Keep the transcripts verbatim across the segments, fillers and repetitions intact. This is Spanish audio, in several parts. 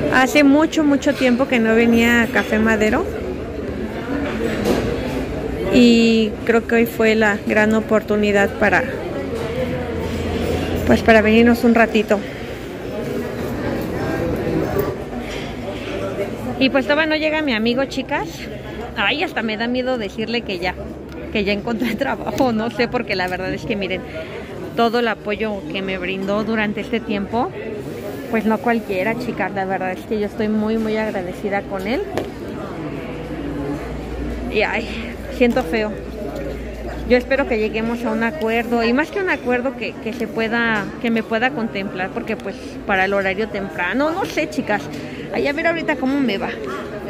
Hace mucho, mucho tiempo que no venía a Café Madero. Y creo que hoy fue la gran oportunidad para, pues para venirnos un ratito. Y pues todavía no llega mi amigo, chicas. Ay, hasta me da miedo decirle que ya, que ya encontré trabajo, no sé, porque la verdad es que miren, todo el apoyo que me brindó durante este tiempo, pues no cualquiera, chicas, la verdad es que yo estoy muy, muy agradecida con él. Y ay, siento feo. Yo espero que lleguemos a un acuerdo, y más que un acuerdo, que, que se pueda, que me pueda contemplar, porque pues para el horario temprano, no sé, chicas. Ay, a ver ahorita cómo me va.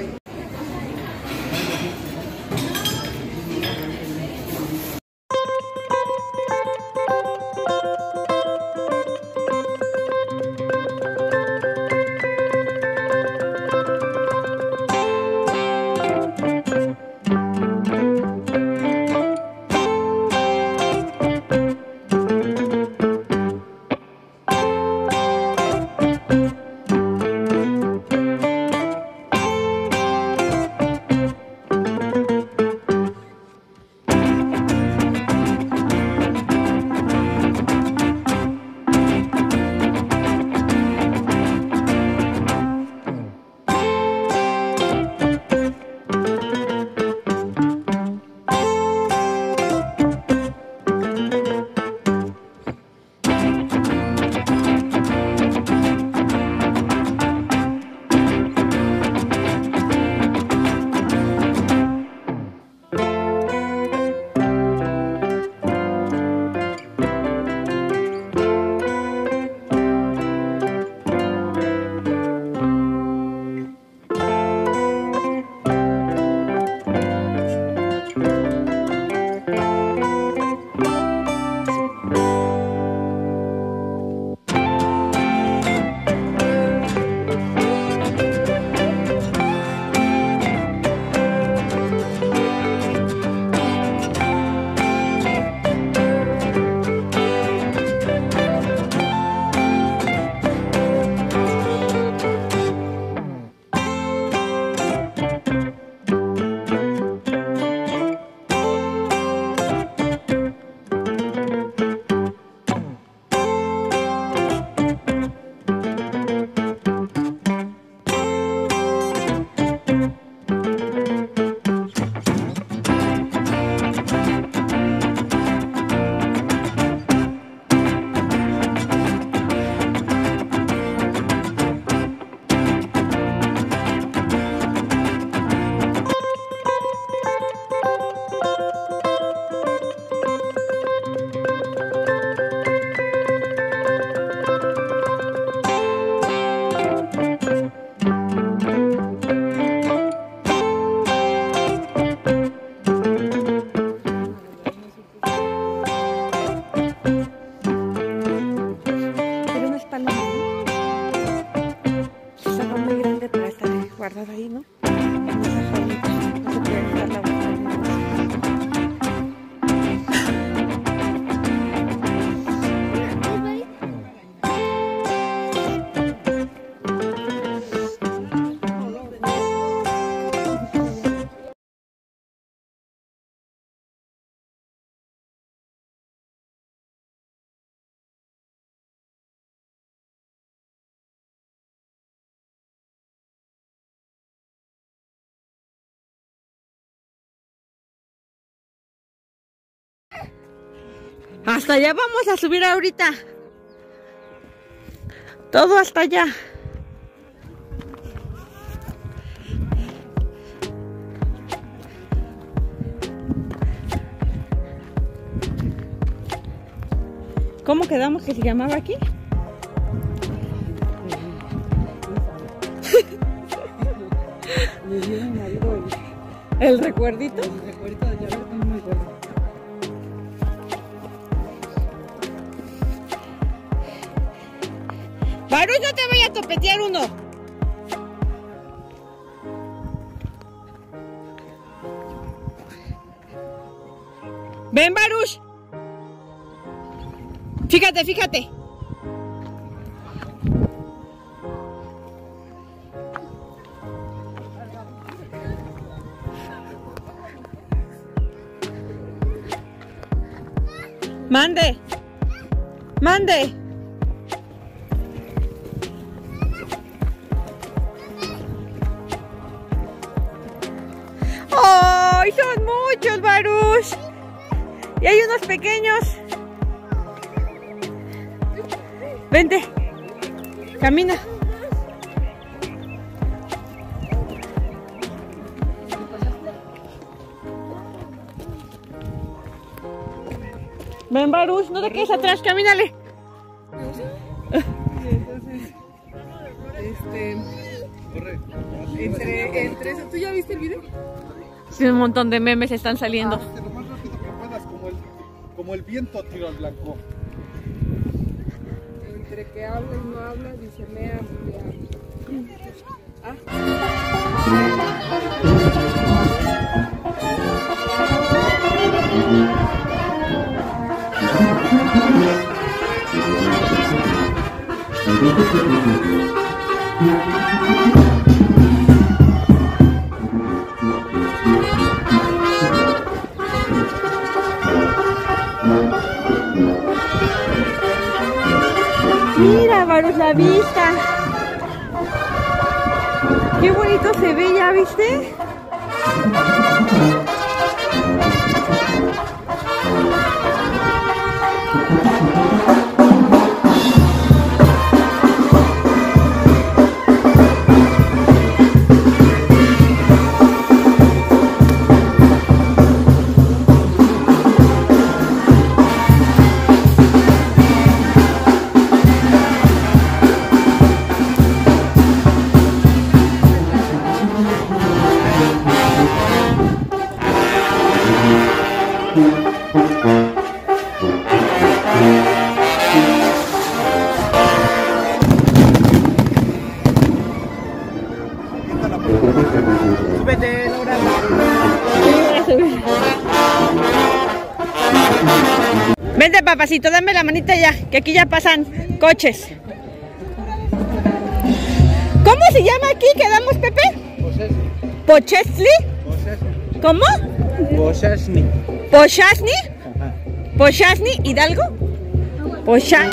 Ahí, ¿no? No se puede dar la vuelta. Hasta allá vamos a subir ahorita. Todo hasta allá. ¿Cómo quedamos que se llamaba aquí? ¿El recuerdito? El recuerdito de llave, no me acuerdo. Baruch, no te vayas a topetear uno. Ven, Baruch. Fíjate, fíjate. Mande. Mande. ¡Ay, son muchos, Baruch! Y hay unos pequeños. Vente. Camina. Ven, Baruch, no te quedes atrás, camínale. Entonces, este, entre, entre eso, ¿tú ya viste el video? Sí, un montón de memes están saliendo. Ah, lo más rápido que puedas, como el, como el viento, tiro al blanco. Entre que habla y no habla, dice mea, mea. Ah. Mira, Baruch, la vista. Qué bonito se ve, ¿ya viste? Súbete, Laura. Vente, papacito, dame la manita ya, que aquí ya pasan coches. ¿Cómo se llama aquí? ¿Quedamos, Pepe? ¿Pochesli? ¿Cómo? Pochasni. ¿Pochasni? ¿Pochasni? ¿Hidalgo? Pochasni.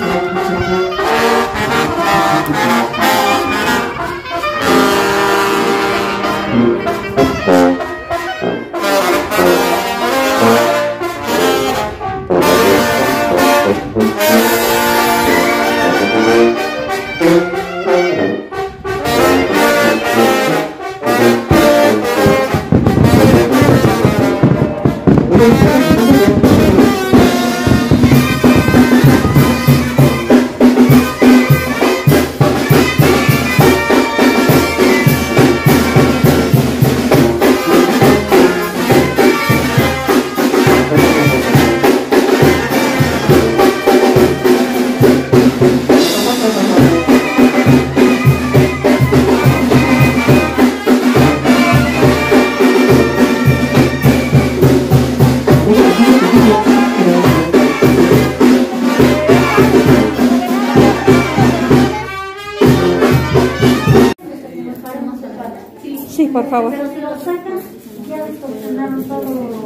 Sí, por favor. Pero si lo sacan, ya distorsionaron todo,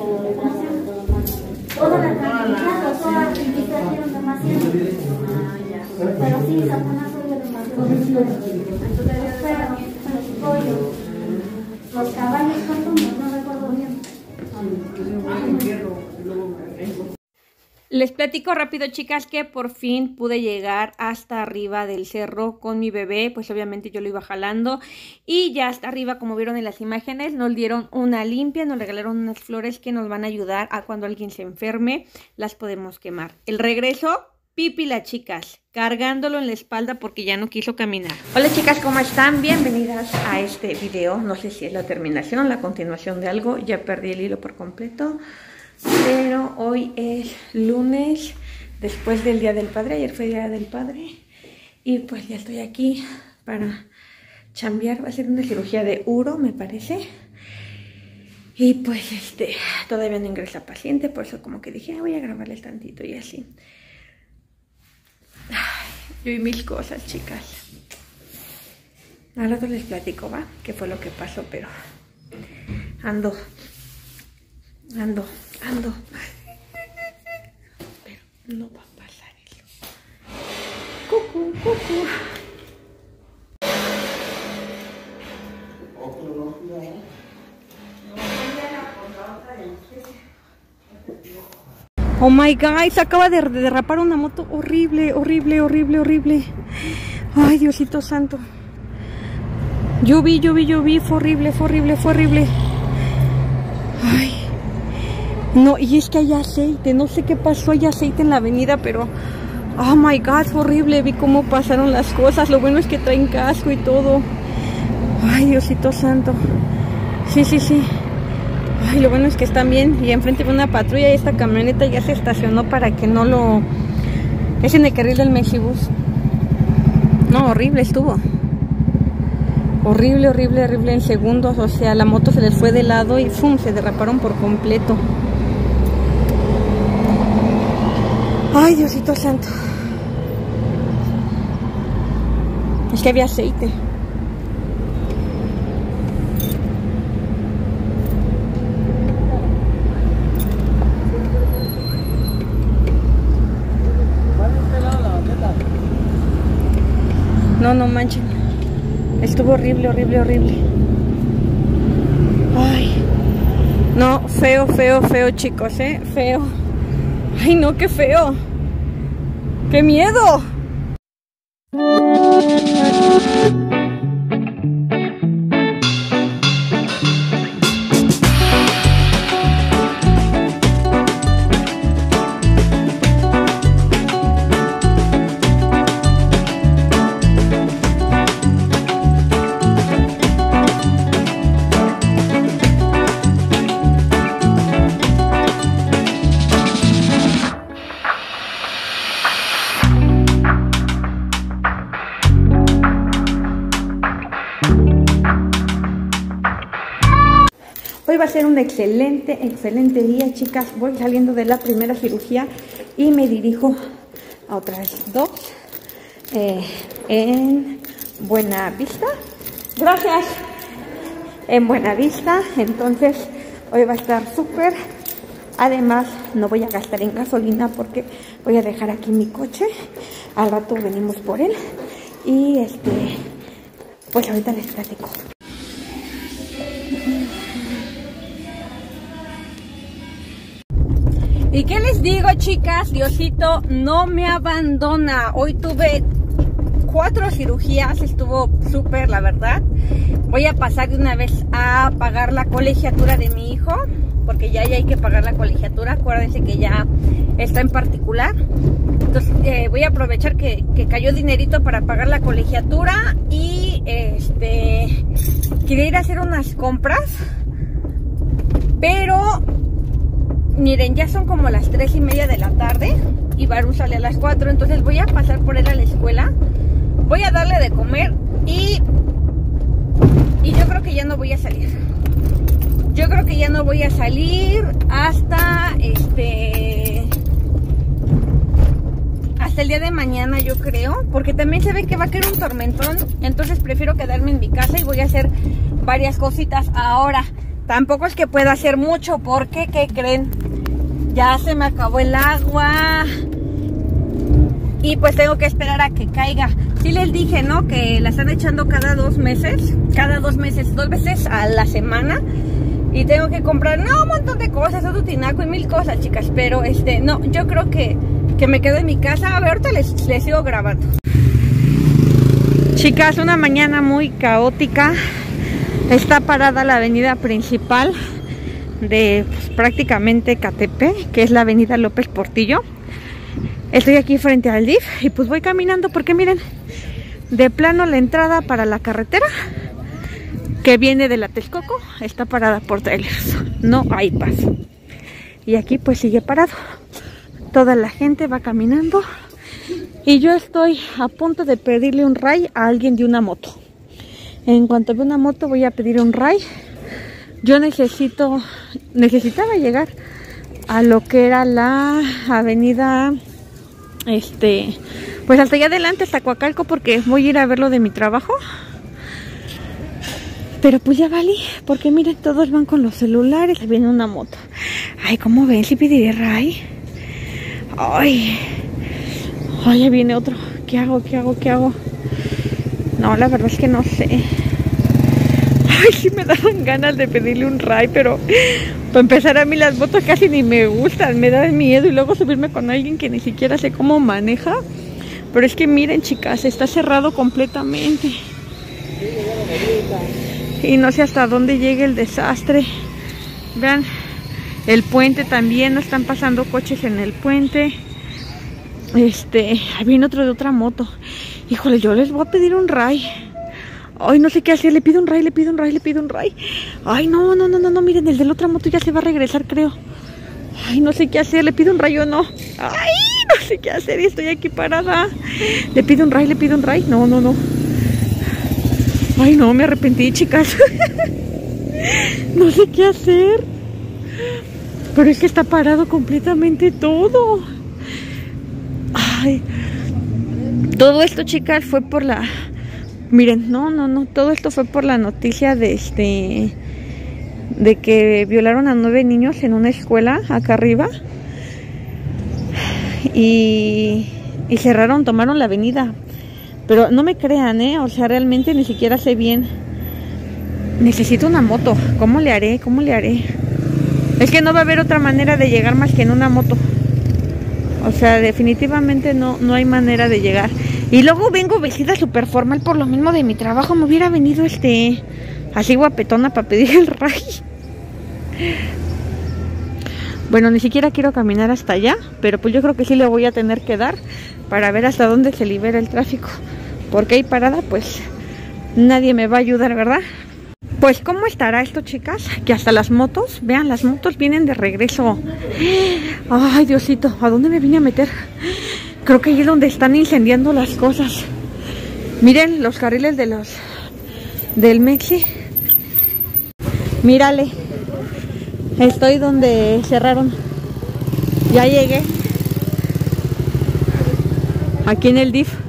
toda la cantidad, toda la criticación demasiado. Pero sí, Satanás oye demasiado. Entonces, fueron los pollos, los caballos, ¿cuántos? No recuerdo bien. Les platico rápido, chicas, que por fin pude llegar hasta arriba del cerro con mi bebé. Pues obviamente yo lo iba jalando. Y ya hasta arriba, como vieron en las imágenes, nos dieron una limpia, nos regalaron unas flores que nos van a ayudar a cuando alguien se enferme, las podemos quemar. El regreso, pipila, chicas, cargándolo en la espalda porque ya no quiso caminar. Hola, chicas, ¿cómo están? Bienvenidas a este video. No sé si es la terminación, la continuación de algo. Ya perdí el hilo por completo. Pero hoy es lunes, después del Día del Padre. Ayer fue Día del Padre. Y pues ya estoy aquí para chambear. Va a ser una cirugía de uro, me parece. Y pues este, todavía no ingresa paciente. Por eso como que dije, ah, voy a grabarles tantito y así. Ay, yo y mil cosas, chicas. Al rato les platico, ¿va? Qué fue lo que pasó, pero ando... Ando, ando. Pero No va a pasar eso. Cucu, cucu. Oh my God, se acaba de derrapar una moto horrible, horrible, horrible, horrible. Ay, Diosito santo. Yo vi, yo vi, yo vi, fue horrible, fue horrible, fue horrible. Ay. No, y es que hay aceite, no sé qué pasó, hay aceite en la avenida, pero... Oh my God, fue horrible, vi cómo pasaron las cosas. Lo bueno es que traen casco y todo. Ay, Diosito santo. Sí, sí, sí. Ay, lo bueno es que están bien. Y enfrente de una patrulla y esta camioneta ya se estacionó para que no lo... Es en el carril del Mexibus. No, horrible estuvo. Horrible, horrible, horrible en segundos. O sea, la moto se les fue de lado y ¡fum! Se derraparon por completo. Ay, Diosito santo. Es que había aceite. No, no manchen. Estuvo horrible, horrible, horrible. Ay. No, feo, feo, feo, chicos, eh. Feo. Ay, no, qué feo. ¡Qué miedo! Hoy va a ser un excelente, excelente día, chicas. Voy saliendo de la primera cirugía y me dirijo a otras dos eh, en Buenavista. Gracias. En Buenavista. Entonces, hoy va a estar súper. Además, no voy a gastar en gasolina porque voy a dejar aquí mi coche. Al rato venimos por él. Y este, pues ahorita les platico. ¿Y qué les digo, chicas? Diosito no me abandona. Hoy tuve cuatro cirugías, estuvo súper, la verdad. Voy a pasar de una vez a pagar la colegiatura de mi hijo, porque ya, ya hay que pagar la colegiatura. Acuérdense que ya está en particular. Entonces eh, voy a aprovechar que, que cayó dinerito para pagar la colegiatura. Y este quería ir a hacer unas compras, pero... Miren, ya son como las tres y media de la tarde y Baru sale a las cuatro, entonces voy a pasar por él a la escuela, voy a darle de comer y, y yo creo que ya no voy a salir. Yo creo que ya no voy a salir hasta este hasta el día de mañana, yo creo, porque también se ve que va a caer un tormentón, entonces prefiero quedarme en mi casa y voy a hacer varias cositas ahora. Tampoco es que pueda hacer mucho porque, ¿qué creen? Ya se me acabó el agua y pues tengo que esperar a que caiga. Sí les dije, ¿no? Que la están echando cada dos meses, cada dos meses, dos veces a la semana. Y tengo que comprar, no, un montón de cosas, otro tinaco y mil cosas, chicas. Pero, este, no, yo creo que, que me quedo en mi casa. A ver, ahorita les, les sigo grabando. Chicas, una mañana muy caótica. Está parada la avenida principal de pues, prácticamente Catepe, que es la avenida López Portillo. Estoy aquí frente al D I F y pues voy caminando porque miren, de plano la entrada para la carretera que viene de la Texcoco está parada por trailers, no hay paso. Y aquí pues sigue parado, toda la gente va caminando y yo estoy a punto de pedirle un ray a alguien de una moto. En cuanto vea una moto voy a pedir un ray. Yo necesito, necesitaba llegar a lo que era la avenida, este, pues hasta allá adelante, hasta Coacalco, porque voy a ir a ver lo de mi trabajo. Pero pues ya valí, porque miren, todos van con los celulares, viene una moto. Ay, ¿cómo ven? ¿Sí pediré ray? Ay, ay, ya viene otro. ¿Qué hago? ¿Qué hago? ¿Qué hago? No, la verdad es que no sé. Ay, sí me daban ganas de pedirle un ray, pero para empezar a mí las motos casi ni me gustan, me da miedo y luego subirme con alguien que ni siquiera sé cómo maneja. Pero es que miren, chicas, está cerrado completamente. Y no sé hasta dónde llegue el desastre. Vean, el puente también, no están pasando coches en el puente. Este, ahí viene otro de otra moto. Híjole, yo les voy a pedir un ray. Ay, no sé qué hacer, le pido un ray, le pido un ray, le pido un ray. Ay, no, no, no, no, no, miren, el de la otra moto ya se va a regresar, creo. Ay, no sé qué hacer, le pido un ray o no. Ay, no sé qué hacer y estoy aquí parada. Le pido un ray, le pido un ray. No, no, no. Ay, no, me arrepentí, chicas. No sé qué hacer. Pero es que está parado completamente todo. Ay. Todo esto, chicas, fue por la... Miren, no, no, no. Todo esto fue por la noticia de este... de que violaron a nueve niños en una escuela acá arriba. Y... y cerraron, tomaron la avenida. Pero no me crean, ¿eh? O sea, realmente ni siquiera sé bien. Necesito una moto. ¿Cómo le haré? ¿Cómo le haré? Es que no va a haber otra manera de llegar más que en una moto. O sea, definitivamente no, no hay manera de llegar. Y luego vengo vestida súper formal por lo mismo de mi trabajo. Me hubiera venido este... así guapetona para pedir el ray. Bueno, ni siquiera quiero caminar hasta allá. Pero pues yo creo que sí le voy a tener que dar para ver hasta dónde se libera el tráfico. Porque ahí parada, pues nadie me va a ayudar, ¿verdad? Pues ¿cómo estará esto, chicas? Que hasta las motos, vean, las motos vienen de regreso. Ay, Diosito, ¿a dónde me vine a meter? Creo que ahí es donde están incendiando las cosas. Miren los carriles de los del Mexi. Mírale. Estoy donde cerraron. Ya llegué. Aquí en el D I F.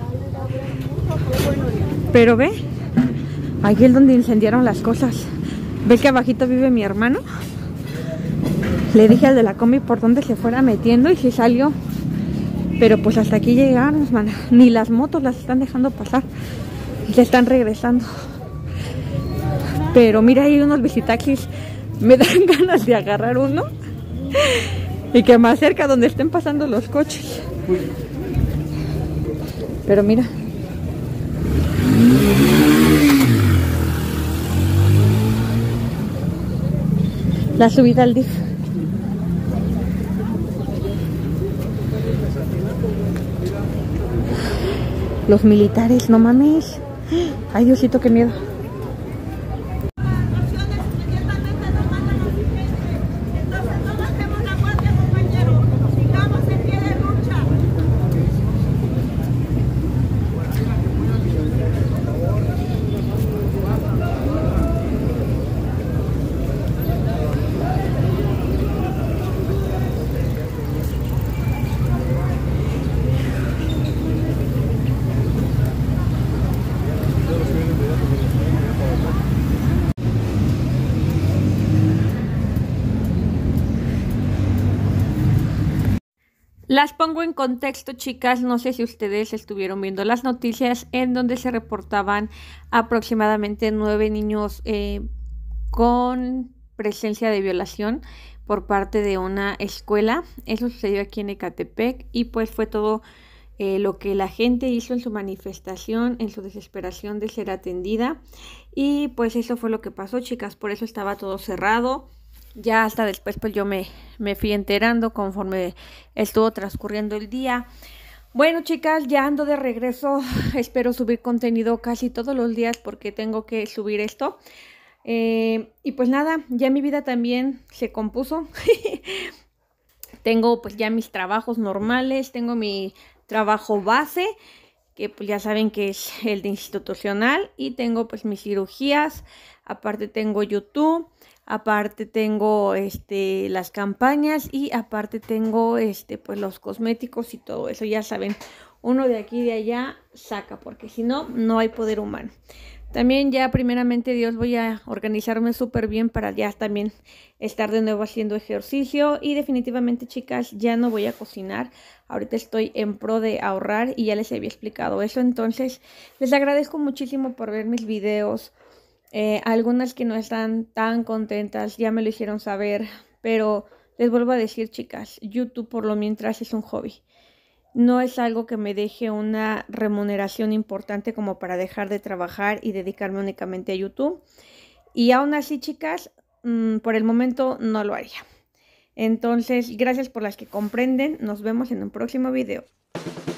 Pero ve, aquí es donde incendiaron las cosas. ¿Ves que abajito vive mi hermano? Le dije al de la combi por dónde se fuera metiendo y sí salió. Pero pues hasta aquí llegamos, mana. Ni las motos las están dejando pasar. Se están regresando. Pero mira, hay unos bicitaxis. Me dan ganas de agarrar uno y que más cerca donde estén pasando los coches. Pero mira. La subida al D I F. Los militares, no mames. Ay, Diosito, qué miedo. Las pongo en contexto, chicas, no sé si ustedes estuvieron viendo las noticias en donde se reportaban aproximadamente nueve niños eh, con presencia de violación por parte de una escuela. Eso sucedió aquí en Ecatepec y pues fue todo eh, lo que la gente hizo en su manifestación, en su desesperación de ser atendida. Y pues eso fue lo que pasó, chicas, por eso estaba todo cerrado. Ya hasta después pues yo me, me fui enterando conforme estuvo transcurriendo el día. Bueno, chicas, ya ando de regreso. Espero subir contenido casi todos los días porque tengo que subir esto. Eh, y pues nada, ya mi vida también se compuso. Tengo pues ya mis trabajos normales. Tengo mi trabajo base, que pues ya saben que es el de institucional. Y tengo pues mis cirugías. Aparte tengo YouTube. Aparte tengo este las campañas y aparte tengo este pues los cosméticos y todo eso. Ya saben, uno de aquí y de allá saca, porque si no, no hay poder humano. También ya primeramente Dios voy a organizarme súper bien para ya también estar de nuevo haciendo ejercicio. Y definitivamente, chicas, ya no voy a cocinar. Ahorita estoy en pro de ahorrar y ya les había explicado eso. Entonces les agradezco muchísimo por ver mis videos. Eh, algunas que no están tan contentas ya me lo hicieron saber. Pero les vuelvo a decir, chicas, YouTube por lo mientras es un hobby. No es algo que me deje una remuneración importante como para dejar de trabajar y dedicarme únicamente a YouTube. Y aún así, chicas, mmm, por el momento no lo haría. Entonces, gracias por las que comprenden. Nos vemos en un próximo video.